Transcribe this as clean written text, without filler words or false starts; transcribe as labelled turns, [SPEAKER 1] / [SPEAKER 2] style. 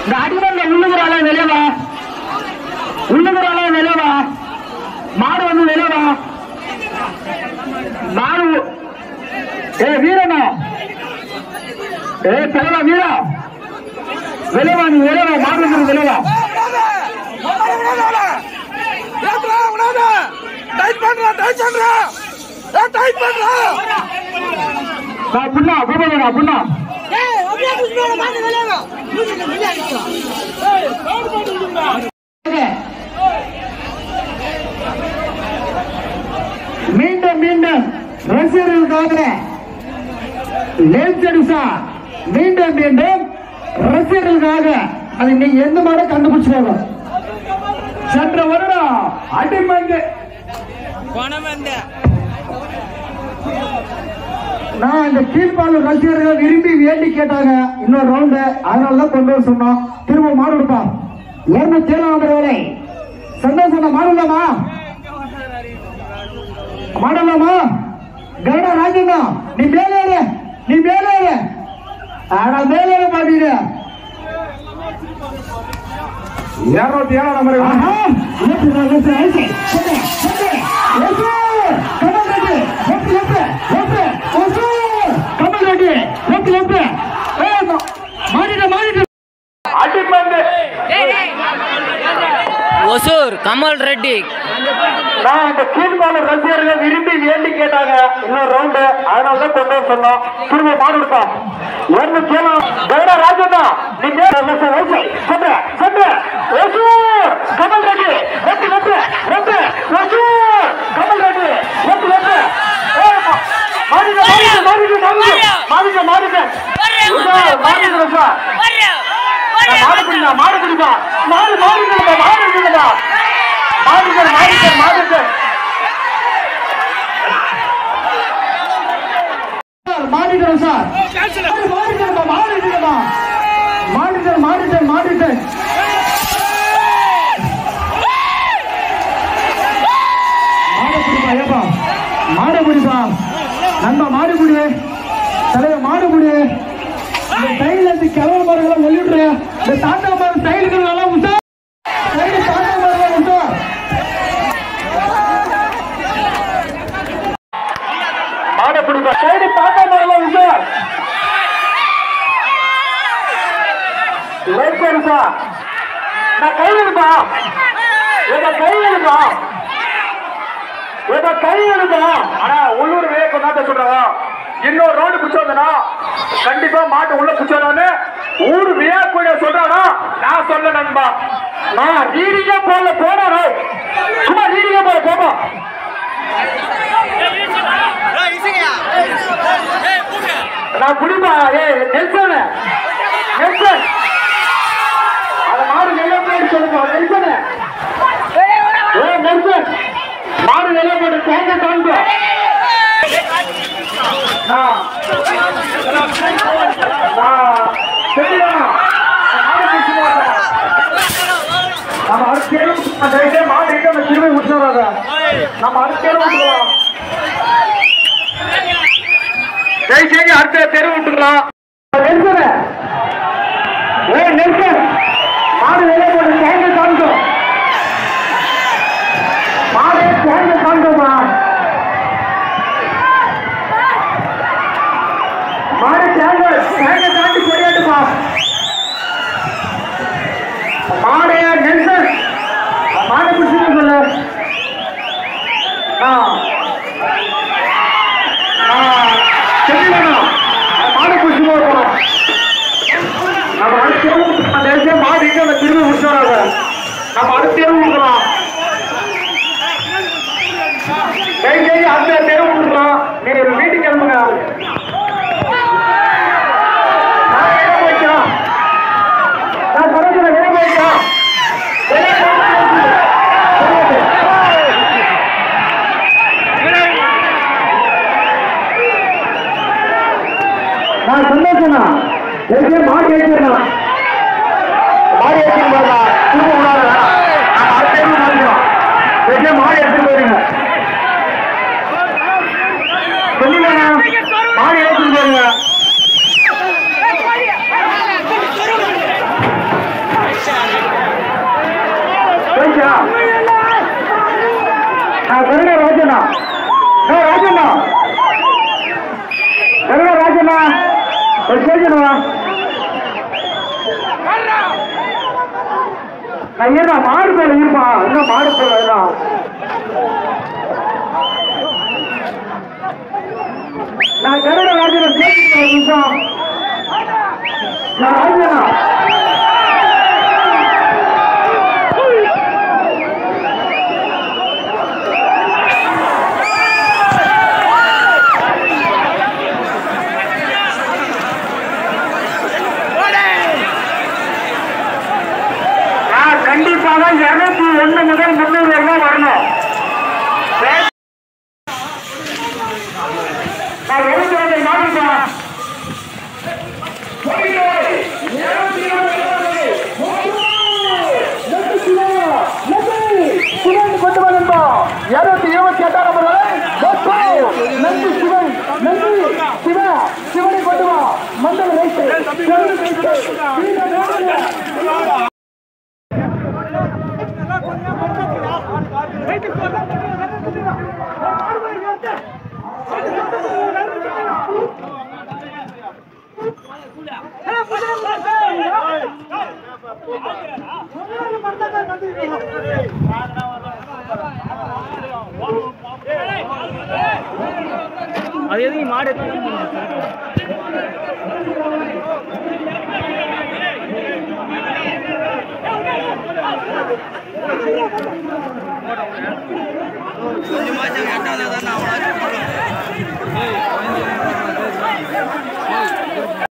[SPEAKER 1] இந்த அடிமல்ல உள்ளுகிறாள வெளியவா, உள்ளுகிறாள வெளியவா, மாடு வந்து வெளியவா, மாடு வீரனா தலைவா வீரா வெளியவா, நீ வெளியவா, மாடு வந்து வெளியவா. புண்ணா பூபா புண்ணா மீண்டும் மீண்டும் ரசிகர்களுக்காக மீண்டும் மீண்டும் ரசிகர்களுக்காக அது நீங்க எந்த மாட கண்டுபிடிச்சு சென்ற வருடம் அடிமங்க நான் இந்த கீழ்பாலூர் ரசிகர்கள் விரும்பி வேண்டி கேட்டாங்க இன்னொரு ரவுண்டு, அதனாலதான் கொண்டு வர சொன்னோம். திரும்ப மாடு கொடுப்போம். 207 வரை சந்தோஷம். மாடலாமா மாடலாமா கருடா ராஜண்ணா, நீ மேலே நீ மேலே ஆனா மேலே பாத்தீங்க 207 நம்பர்
[SPEAKER 2] ஒசூர் கமல் ரெட்டி.
[SPEAKER 1] நான் இந்த கீழ்பாலூர் ரசிகர்கள் விரும்பி வேண்டி கேட்டாங்க இன்னொரு ரவுண்டு, அதனாலதான் கொண்டு வர சொன்னோம். திரும்ப மாடு கொடுத்தோம். கருடா ராஜண்ணா, நீ ஒசூர் கமல் ரெட்டி ஒசூர் கமல் ரெட்டி மாடுபிடிப்பா நண்பா, மாடுபிடி தலைவர், மாடுபிடி. இந்த டைல இருந்து கிளம்ப மரங்களை ஒளிடுற இந்த தாண்டா மரம் டைலுகள் நல்லா உண்டா, தாண்டா மரம் உண்டா. மாடுபிடிப்பா சைடு தாண்டா மரம் உண்டா. லைட்ஸா நான் கை எடுப்பா, கை எடுப்பா. ஆனா உள்ளூர் வேலை கொண்டாட சொல்றாங்க. இன்னொரு ரோடு பிடிச்சோம்னா கண்டிப்பா மாட்டு உள்ள பிடிச்சோன்னு ஊர் வியாக்குள்ள சொல்றானா, நான் சொல்ல நண்பா. நான் ரீடிங்கா போல போனா சும்மா ரீடிங்கா போல போமா. நான் குடிப்பா நெல்சன் அத மாடு வெளியே போய் சொல்லுப்பா. நெல்சன் மாடு வெளியே போட்டு தேங்க தாங்க. நம்ம அடுத்த மாடு திரும்பி விட்டுறாங்க. நம்ம அடுத்த தயவுசெய்து அடுத்த தெரு விட்டுக்கலாம். நெல்சன் மாடு வெளியே போட்டு தேங்க தாங்க. மாடு தேங்க தாங்கம்மா. மாடு தேங்க தாண்டி சரியாட்டுப்பா. மாடு நெல்சன் மாடு பிடிச்சு சொல்லு. மாடு பிடிச்சு போறோம். நம்ம அடுத்த மாடு திரும்பி விட்டுறாங்க. நம்ம அடுத்த தெரு விட்டுறோம். தயவுசெய்து அடுத்த தெரு விட்டுறோம். நீங்க வீட்டுக்கு கிளம்புங்க. நான் சொல்ல வெளியே போயிட்டோம். நான் சந்தோஷனா மாடு ஏற்றிடலாம். மாடு ஏற்றிட்டு போறா திரும்ப உணாத அடுத்த மாறிக்கிறோம். மாடு எடுத்துட்டு போயிருங்க. சொல்லுங்க மாடு ஏற்றிட்டு போயிருங்க. கேட்கணுமா ஐயா மாடு போல இருப்பா இன்னும் மாடு போல நான் கருட ராஜன் கேட்கிறேன் நான் ராஜனா கண்டிப்பாக 201 முதல் 300 ரூபாய் வரணும். நான் எழுதுறதை மாற்றிட்டேன். கொண்டு வந்தா 228 நன்றி சிவன் நன்றி சிவா சிவனை கொண்டு வா மண்டல
[SPEAKER 2] அது எதுக்கு மாடு கொஞ்சம்